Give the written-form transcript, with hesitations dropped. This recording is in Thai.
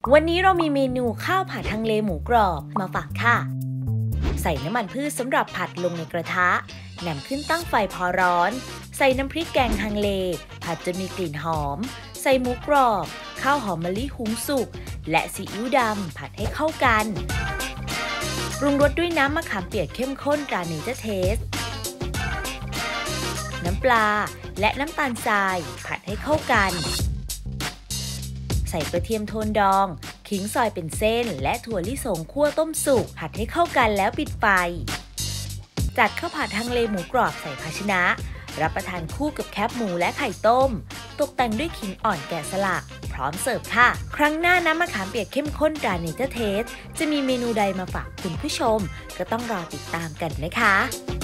วันนี้เรามีเมนูข้าวผัดฮังเลหมูกรอบมาฝากค่ะใส่น้ำมันพืชสำหรับผัดลงในกระทะนำขึ้นตั้งไฟพอร้อนใส่น้ำพริกแกงฮังเลผัดจนมีกลิ่นหอมใส่หมูกรอบข้าวหอมมะลิหุงสุกและซีอิ๊วดำผัดให้เข้ากันปรุงรสด้วยน้ำมะขามเปียกเข้มข้นตราเนเจอร์เทสน้ำปลาและน้ำตาลทรายผัดให้เข้ากันใส่กระเทียมโทนดองขิงซอยเป็นเส้นและถั่วลิสงคั่วต้มสุกผัดให้เข้ากันแล้วปิดไฟจัดข้าวผัดฮังเลหมูกรอบใส่ภาชนะรับประทานคู่กับแคบหมูและไข่ต้มตกแต่งด้วยขิงอ่อนแกะสลักพร้อมเสิร์ฟค่ะครั้งหน้าน้ำมะขามเปียกเข้มข้นตราเนเจอร์เทสจะมีเมนูใดมาฝากคุณผู้ชมก็ต้องรอติดตามกันนะคะ